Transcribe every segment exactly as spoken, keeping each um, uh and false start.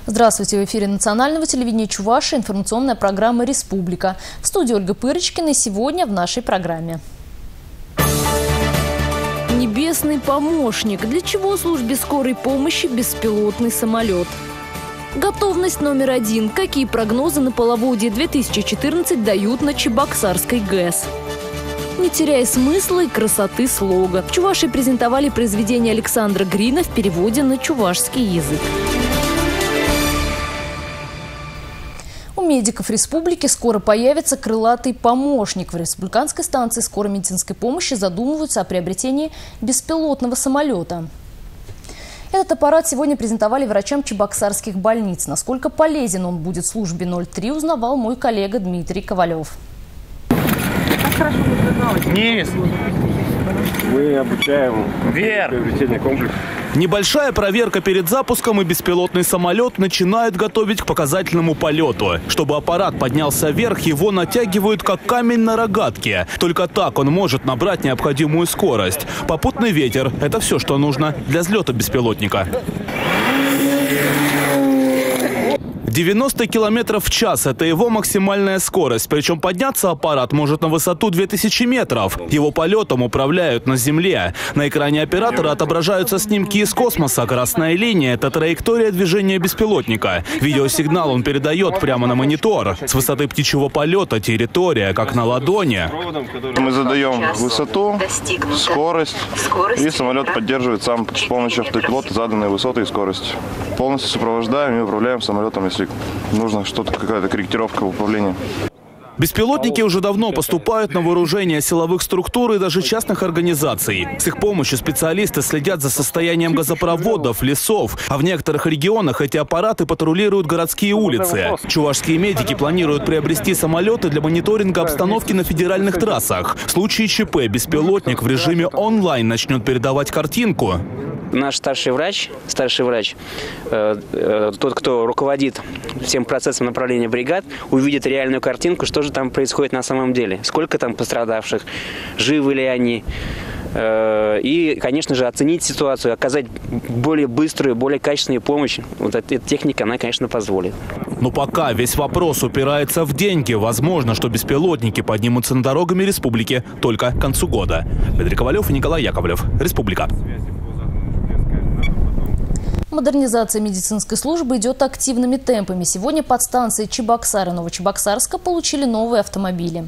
Здравствуйте! В эфире национального телевидения Чувашии информационная программа «Республика». В студии Ольга Пырочкина и сегодня в нашей программе. Небесный помощник. Для чего службе скорой помощи беспилотный самолет? Готовность номер один. Какие прогнозы на половодье две тысячи четырнадцать дают на Чебоксарской ГЭС? Не теряя смысла и красоты слога. В Чувашии презентовали произведение Александра Грина в переводе на чувашский язык. У медиков республики скоро появится крылатый помощник. В республиканской станции скорой медицинской помощи задумываются о приобретении беспилотного самолета. Этот аппарат сегодня презентовали врачам чебоксарских больниц. Насколько полезен он будет службе ноль три, узнавал мой коллега Дмитрий Ковалев. Низ. Мы обучаем приобретение комплекса. Небольшая проверка перед запуском, и беспилотный самолет начинают готовить к показательному полету. Чтобы аппарат поднялся вверх, его натягивают как камень на рогатке. Только так он может набрать необходимую скорость. Попутный ветер – это все, что нужно для взлета беспилотника. девяносто километров в час – это его максимальная скорость. Причем подняться аппарат может на высоту две тысячи метров. Его полетом управляют на земле. На экране оператора отображаются снимки из космоса. Красная линия – это траектория движения беспилотника. Видеосигнал он передает прямо на монитор. С высоты птичьего полета территория как на ладони. Мы задаем высоту, скорость, и самолет поддерживает сам с помощью автопилота заданные высоты и скорость. Полностью сопровождаем и управляем самолетом, если нужно что-то, какая-то корректировка в управлении. Беспилотники уже давно поступают на вооружение силовых структур и даже частных организаций. С их помощью специалисты следят за состоянием газопроводов, лесов. А в некоторых регионах эти аппараты патрулируют городские улицы. Чувашские медики планируют приобрести самолеты для мониторинга обстановки на федеральных трассах. В случае ЧП беспилотник в режиме онлайн начнет передавать картинку. Наш старший врач, старший врач, э, э, тот, кто руководит всем процессом направления бригад, увидит реальную картинку, что же там происходит на самом деле, сколько там пострадавших, живы ли они. Э, и, конечно же, оценить ситуацию, оказать более быструю, более качественную помощь. Вот эта техника, она, конечно, позволит. Но пока весь вопрос упирается в деньги. Возможно, что беспилотники поднимутся над дорогами республики только к концу года. Дмитрий Ковалев и Николай Яковлев. Республика. Модернизация медицинской службы идет активными темпами. Сегодня подстанции Чебоксар и Новочебоксарска получили новые автомобили.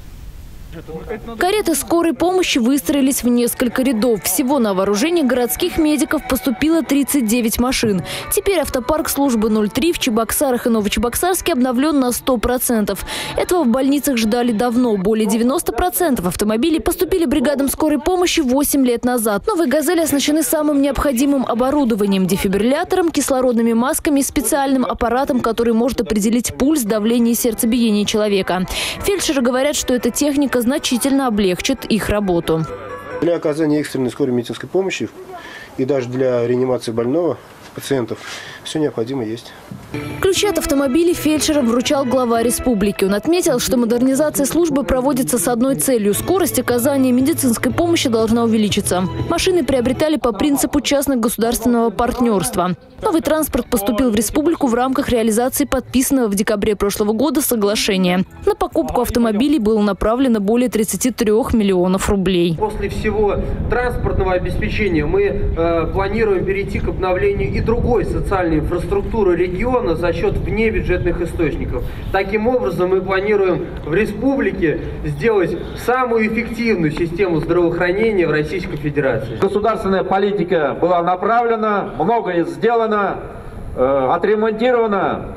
Кареты скорой помощи выстроились в несколько рядов. Всего на вооружение городских медиков поступило тридцать девять машин. Теперь автопарк службы ноль три в Чебоксарах и Новочебоксарске обновлен на сто процентов. Этого в больницах ждали давно. Более девяноста процентов автомобилей поступили бригадам скорой помощи восемь лет назад. Новые «Газели» оснащены самым необходимым оборудованием – дефибриллятором, кислородными масками и специальным аппаратом, который может определить пульс, давление и сердцебиение человека. Фельдшеры говорят, что эта техника значительно облегчит их работу. Для оказания экстренной скорой медицинской помощи и даже для реанимации больного пациентов все необходимое есть. Ключи от автомобилей фельдшерам вручал глава республики. Он отметил, что модернизация службы проводится с одной целью – скорость оказания медицинской помощи должна увеличиться. Машины приобретали по принципу частно-государственного партнерства. Новый транспорт поступил в республику в рамках реализации подписанного в декабре прошлого года соглашения. На покупку автомобилей было направлено более тридцати трёх миллионов рублей. После всего транспортного обеспечения мы э, планируем перейти к обновлению и другой социальной инфраструктуры региона за счет внебюджетных источников. Таким образом, мы планируем в республике сделать самую эффективную систему здравоохранения в Российской Федерации. Государственная политика была направлена, многое сделано, э, отремонтировано.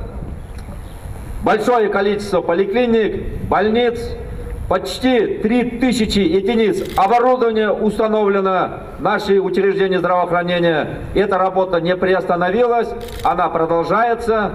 Большое количество поликлиник, больниц, почти три тысячи единиц оборудования установлено в наши учреждения здравоохранения. Эта работа не приостановилась, она продолжается.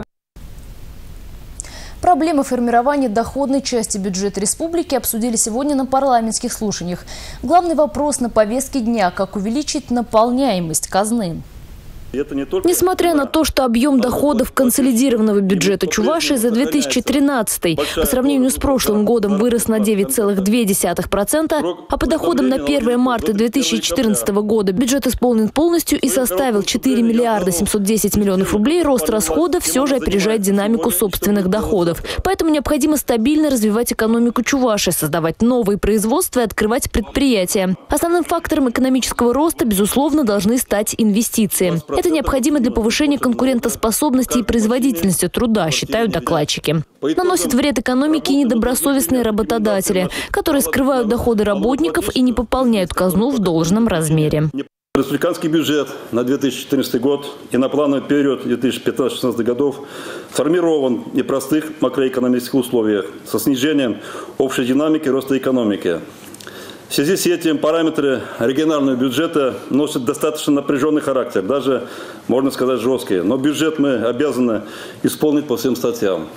Проблемы формирования доходной части бюджета республики обсудили сегодня на парламентских слушаниях. Главный вопрос на повестке дня – как увеличить наполняемость казны. Несмотря на то, что объем доходов консолидированного бюджета Чувашии за две тысячи тринадцатый по сравнению с прошлым годом вырос на девять целых две десятых процента, а по доходам на первое марта две тысячи четырнадцатого года бюджет исполнен полностью и составил четыре миллиарда семьсот десять миллионов рублей, рост расходов все же опережает динамику собственных доходов. Поэтому необходимо стабильно развивать экономику Чувашии, создавать новые производства и открывать предприятия. Основным фактором экономического роста, безусловно, должны стать инвестиции. Это необходимо для повышения конкурентоспособности и производительности труда, считают докладчики. Наносит вред экономике и недобросовестные работодатели, которые скрывают доходы работников и не пополняют казну в должном размере. Республиканский бюджет на две тысячи четырнадцатый год и на плановый период две тысячи пятнадцатый — две тысячи шестнадцатый годов сформирован в непростых макроэкономических условиях со снижением общей динамики роста экономики. В связи с этим параметры регионального бюджета носят достаточно напряженный характер, даже, можно сказать, жесткий. Но бюджет мы обязаны исполнить по всем статьям.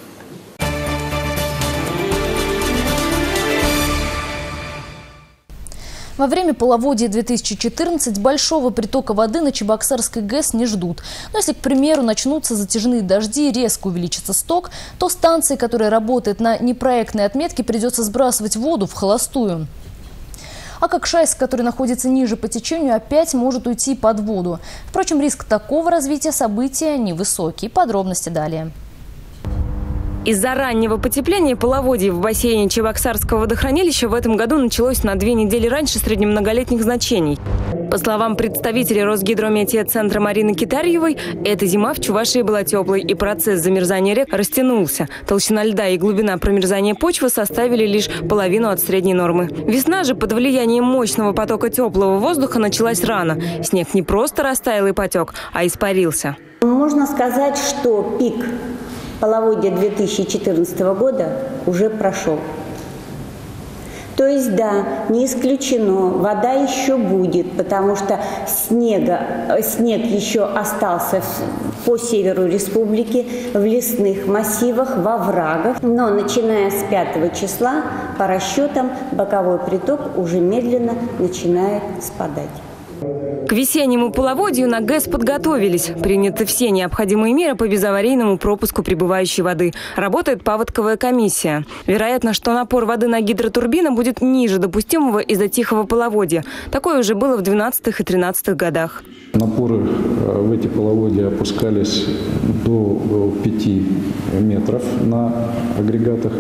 Во время половодья две тысячи четырнадцатого большого притока воды на Чебоксарской ГЭС не ждут. Но если, к примеру, начнутся затяжные дожди и резко увеличится сток, то станции, которая работает на непроектной отметке, придется сбрасывать воду в холостую. А Кокшайск, который находится ниже по течению, опять может уйти под воду. Впрочем, риск такого развития события невысокий. Подробности далее. Из-за раннего потепления половодье в бассейне Чебоксарского водохранилища в этом году началось на две недели раньше среднемноголетних значений. По словам представителя Росгидрометеоцентра Марины Китарьевой, эта зима в Чувашии была теплой, и процесс замерзания рек растянулся. Толщина льда и глубина промерзания почвы составили лишь половину от средней нормы. Весна же под влиянием мощного потока теплого воздуха началась рано. Снег не просто растаял и потек, а испарился. Можно сказать, что пик половодья две тысячи четырнадцатого года уже прошел. То есть, да, не исключено, вода еще будет, потому что снега, снег еще остался по северу республики, в лесных массивах, во врагах. Но начиная с пятого числа, по расчетам, боковой приток уже медленно начинает спадать. К весеннему половодью на ГЭС подготовились. Приняты все необходимые меры по безаварийному пропуску прибывающей воды. Работает паводковая комиссия. Вероятно, что напор воды на гидротурбины будет ниже допустимого из-за тихого половодья. Такое уже было в двенадцатых и тринадцатых годах. Напоры в эти половодья опускались до пяти метров на агрегатах.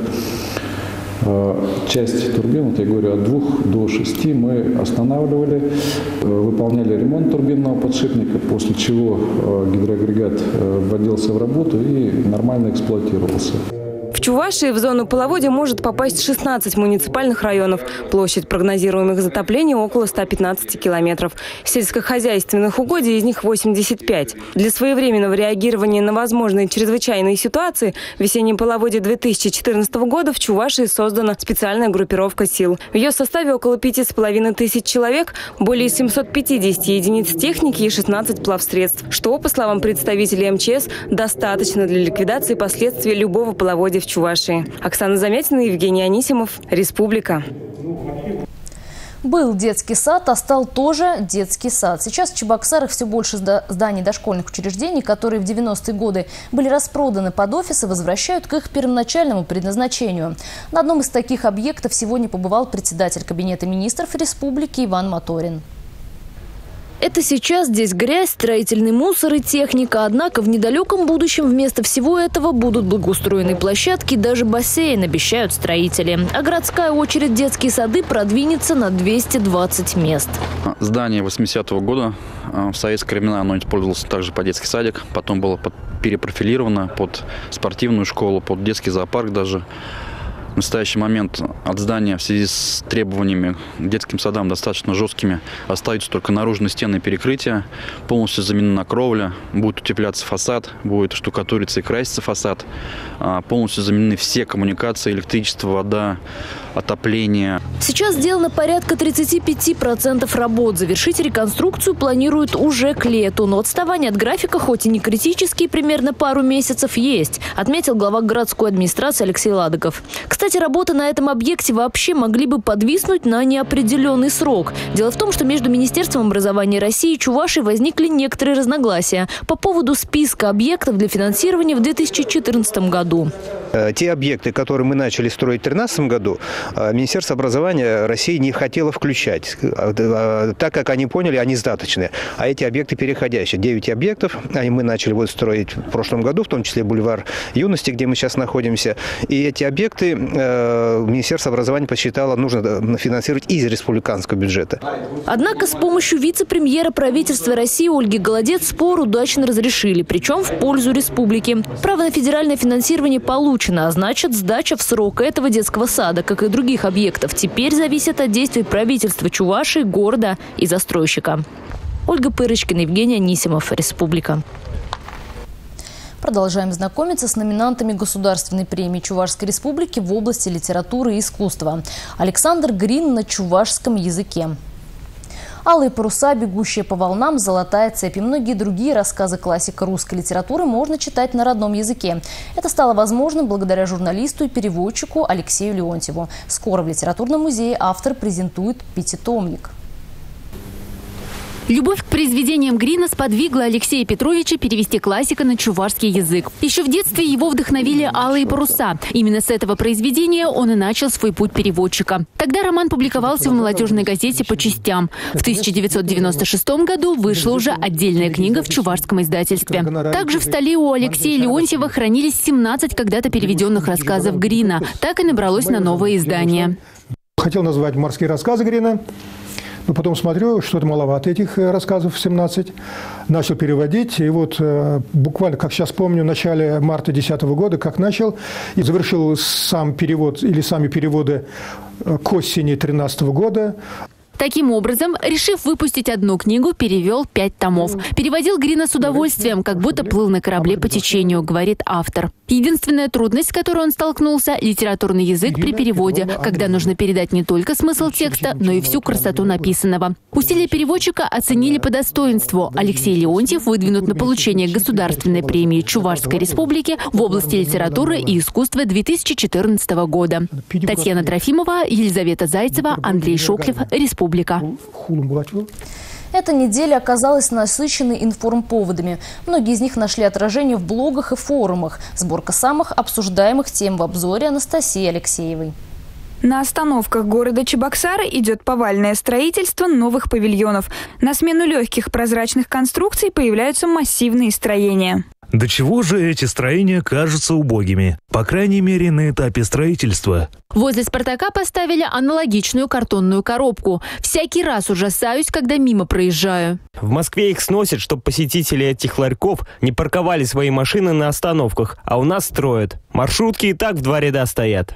Часть турбин, вот я говорю, от двух до шести мы останавливали, выполняли ремонт турбинного подшипника, после чего гидроагрегат вводился в работу и нормально эксплуатировался. В Чувашии в зону половодья может попасть шестнадцать муниципальных районов. Площадь прогнозируемых затоплений около ста пятнадцати километров. Сельскохозяйственных угодий из них восемьдесят пять. Для своевременного реагирования на возможные чрезвычайные ситуации в весеннем половодье две тысячи четырнадцатого года в Чувашии создана специальная группировка сил. В ее составе около пяти с половиной тысяч человек, более семисот пятидесяти единиц техники и шестнадцать плавсредств, что, по словам представителей МЧС, достаточно для ликвидации последствий любого половодья в Чувашии. Оксана Замятина, Евгений Анисимов, Республика. Был детский сад, а стал тоже детский сад. Сейчас в Чебоксарах все больше зданий дошкольных учреждений, которые в девяностые годы были распроданы под офисы, возвращают к их первоначальному предназначению. На одном из таких объектов сегодня побывал председатель Кабинета министров Республики Иван Моторин. Это сейчас здесь грязь, строительный мусор и техника. Однако в недалеком будущем вместо всего этого будут благоустроенные площадки и даже бассейн, обещают строители. А городская очередь детские сады продвинется на двести двадцать мест. Здание восьмидесятого года. В советские времена оно использовалось также под детский садик. Потом было перепрофилировано под спортивную школу, под детский зоопарк даже. В настоящий момент от здания в связи с требованиями к детским садам достаточно жесткими остаются только наружные стены и перекрытия. Полностью заменена кровля, будет утепляться фасад, будет штукатуриться и краситься фасад. Полностью заменены все коммуникации, электричество, вода, отопление. Сейчас сделано порядка тридцати пяти процентов работ. Завершить реконструкцию планируют уже к лету. Но отставание от графика, хоть и не критические, примерно пару месяцев есть, отметил глава городской администрации Алексей Ладыков. Кстати, работы на этом объекте вообще могли бы подвиснуть на неопределенный срок. Дело в том, что между Министерством образования России и Чувашии возникли некоторые разногласия по поводу списка объектов для финансирования в две тысячи четырнадцатом году. Те объекты, которые мы начали строить в две тысячи тринадцатом году, Министерство образования России не хотело включать, так как они поняли, они сдаточные. А эти объекты переходящие. девять объектов, они мы начали вот строить в прошлом году, в том числе бульвар Юности, где мы сейчас находимся. И эти объекты Министерство образования посчитало, нужно финансировать из республиканского бюджета. Однако с помощью вице-премьера правительства России Ольги Голодец спор удачно разрешили, причем в пользу республики. Право на федеральное финансирование получено, а значит, сдача в срок этого детского сада, как и других объектов, теперь зависит от действий правительства Чувашии, города и застройщика. Ольга Пырочкина, Евгений Анисимов, Республика. Продолжаем знакомиться с номинантами Государственной премии Чувашской Республики в области литературы и искусства. Александр Грин на чувашском языке. «Алые паруса», «Бегущие по волнам», «Золотая цепь» и многие другие рассказы классика русской литературы можно читать на родном языке. Это стало возможным благодаря журналисту и переводчику Алексею Леонтьеву. Скоро в Литературном музее автор презентует пятитомник. Любовь к произведениям Грина сподвигла Алексея Петровича перевести классика на чувашский язык. Еще в детстве его вдохновили «Алые паруса». Именно с этого произведения он и начал свой путь переводчика. Тогда роман публиковался в молодежной газете «По частям». В тысяча девятьсот девяносто шестом году вышла уже отдельная книга в чувашском издательстве. Также в столе у Алексея Леонтьева хранились семнадцать когда-то переведенных рассказов Грина. Так и набралось на новое издание. Хотел назвать «Морские рассказы» Грина. Но потом смотрю, что-то маловато этих рассказов, семнадцать. Начал переводить. И вот буквально, как сейчас помню, в начале марта две тысячи десятого года, как начал, и завершил сам перевод или сами переводы к осени две тысячи тринадцатого года. Таким образом, решив выпустить одну книгу, перевел пять томов. Переводил Грина с удовольствием, как будто плыл на корабле по течению, говорит автор. Единственная трудность, с которой он столкнулся – литературный язык при переводе, когда нужно передать не только смысл текста, но и всю красоту написанного. Усилия переводчика оценили по достоинству. Алексей Леонтьев выдвинут на получение Государственной премии Чувашской Республики в области литературы и искусства две тысячи четырнадцатого года. Татьяна Трофимова, Елизавета Зайцева, Андрей Шоклев, Республика. Эта неделя оказалась насыщенной информповодами. Многие из них нашли отражение в блогах и форумах. Сборка самых обсуждаемых тем в обзоре Анастасии Алексеевой. На остановках города Чебоксары идет повальное строительство новых павильонов. На смену легких прозрачных конструкций появляются массивные строения. До чего же эти строения кажутся убогими? По крайней мере, на этапе строительства. Возле «Спартака» поставили аналогичную картонную коробку. Всякий раз ужасаюсь, когда мимо проезжаю. В Москве их сносят, чтобы посетители этих ларьков не парковали свои машины на остановках. А у нас строят. Маршрутки и так в два ряда стоят.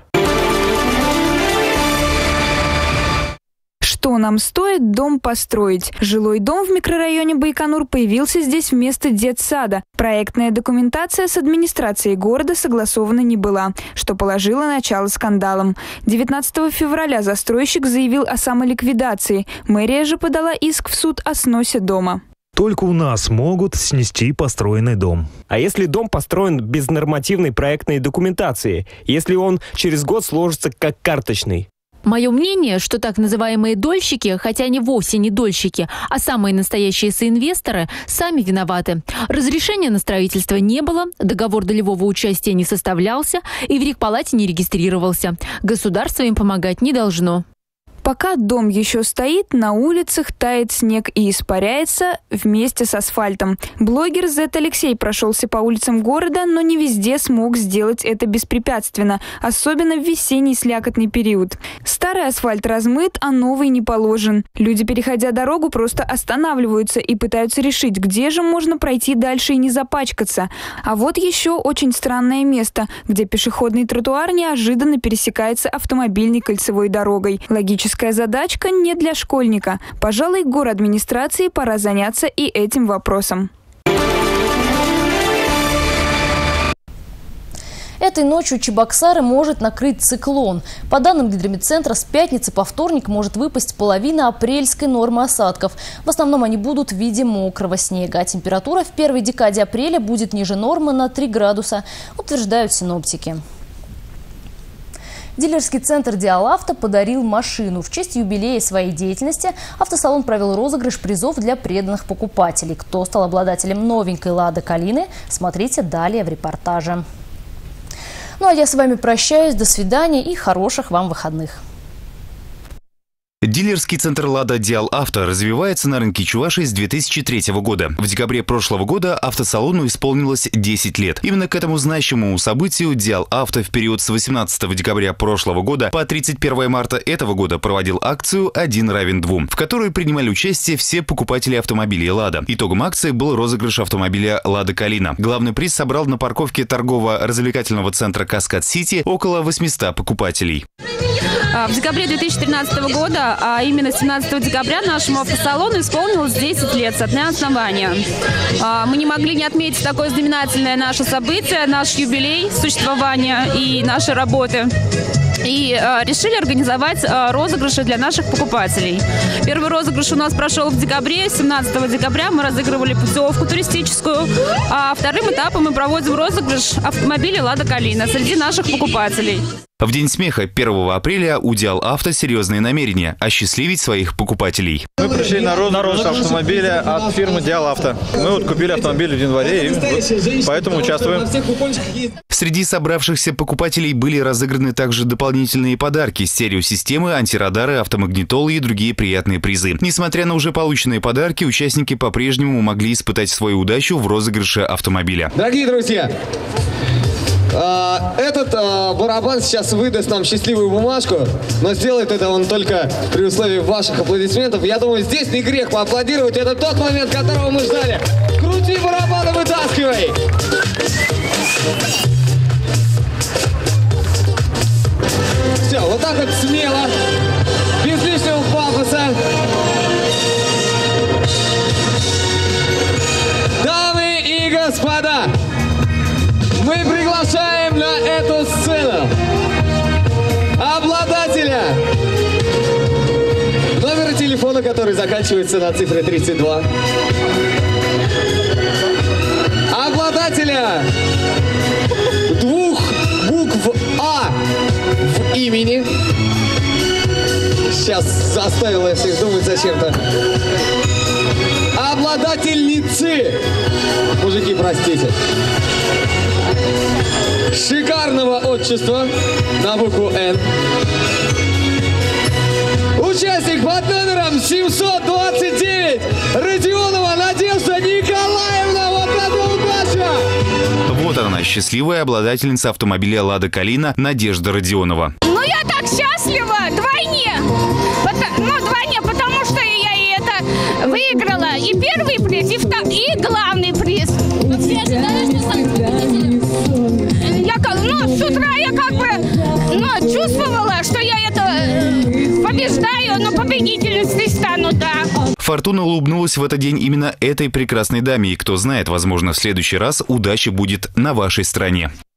Что нам стоит дом построить? Жилой дом в микрорайоне Байконур появился здесь вместо детсада. Проектная документация с администрацией города согласована не была, что положило начало скандалам. девятнадцатого февраля застройщик заявил о самоликвидации. Мэрия же подала иск в суд о сносе дома. Только у нас могут снести построенный дом. А если дом построен без нормативной проектной документации? Если он через год сложится как карточный? Мое мнение, что так называемые дольщики, хотя они вовсе не дольщики, а самые настоящие соинвесторы, сами виноваты. Разрешения на строительство не было, договор долевого участия не составлялся и в регпалате не регистрировался. Государство им помогать не должно. Пока дом еще стоит, на улицах тает снег и испаряется вместе с асфальтом. Блогер Зет Алексей прошелся по улицам города, но не везде смог сделать это беспрепятственно, особенно в весенний слякотный период. Старый асфальт размыт, а новый не положен. Люди, переходя дорогу, просто останавливаются и пытаются решить, где же можно пройти дальше и не запачкаться. А вот еще очень странное место, где пешеходный тротуар неожиданно пересекается автомобильной кольцевой дорогой. Логически задачка не для школьника. Пожалуй, городадминистрации пора заняться и этим вопросом. Этой ночью Чебоксары может накрыть циклон. По данным гидрометцентра, с пятницы по вторник может выпасть половина апрельской нормы осадков. В основном они будут в виде мокрого снега. А температура в первой декаде апреля будет ниже нормы на три градуса, утверждают синоптики. Дилерский центр «Диал-Авто» подарил машину. В честь юбилея своей деятельности автосалон провел розыгрыш призов для преданных покупателей. Кто стал обладателем новенькой «Лады Калины», смотрите далее в репортаже. Ну а я с вами прощаюсь. До свидания и хороших вам выходных. Дилерский центр «Лада Диал-Авто» развивается на рынке Чувашии с две тысячи третьего года. В декабре прошлого года автосалону исполнилось десять лет. Именно к этому значимому событию Диал-Авто в период с восемнадцатого декабря прошлого года по тридцать первое марта этого года проводил акцию «Один равен двум», в которой принимали участие все покупатели автомобилей «Лада». Итогом акции был розыгрыш автомобиля «Лада Калина». Главный приз собрал на парковке торгово-развлекательного центра «Каскад-Сити» около восьмисот покупателей. В декабре две тысячи тринадцатого года, а именно семнадцатого декабря, нашему автосалону исполнилось десять лет со дня основания. Мы не могли не отметить такое знаменательное наше событие, наш юбилей существования и нашей работы. И э, решили организовать э, розыгрыши для наших покупателей. Первый розыгрыш у нас прошел в декабре. семнадцатого декабря мы разыгрывали путевку туристическую. А вторым этапом мы проводим розыгрыш автомобиля «Лада Калина» среди наших покупателей. В День смеха первого апреля у Диал-Авто серьезные намерения – осчастливить своих покупателей. Мы пришли на розыгрыш автомобиля от фирмы Диал-Авто. Мы вот купили автомобиль в январе и поэтому участвуем. Среди собравшихся покупателей были разыграны также дополнительные подарки – стереосистемы, антирадары, автомагнитолы и другие приятные призы. Несмотря на уже полученные подарки, участники по-прежнему могли испытать свою удачу в розыгрыше автомобиля. Дорогие друзья! Этот барабан сейчас выдаст нам счастливую бумажку, но сделает это он только при условии ваших аплодисментов. Я думаю, здесь не грех поаплодировать. Это тот момент, которого мы ждали. Крути барабан и вытаскивай! Все, вот так вот смело, без лишнего пафоса. Дамы и господа! Мы приглашаем на эту сцену обладателя номера телефона, который заканчивается на цифре тридцать два. Обладателя двух букв А в имени. Сейчас заставила я всех думать зачем-то. Обладательницы. Мужики, простите. Шикарного отчества на букву «Н». Участник под номером семьсот двадцать девять. Родионова Надежда Николаевна. Вот это удача! Вот она, счастливая обладательница автомобиля «Лада Калина» Надежда Родионова. Ну, я так счастлива вдвойне. Ну, вдвойне, потому что я и это выиграла. И первый приз, и, втор... и главный приз. Вообще ожидаешь, что сам победителем? Я, ну, с утра я как бы ну, чувствовала, что я это побеждаю, но победительницей стану, да. Фортуна улыбнулась в этот день именно этой прекрасной даме. И кто знает, возможно, в следующий раз удача будет на вашей стороне.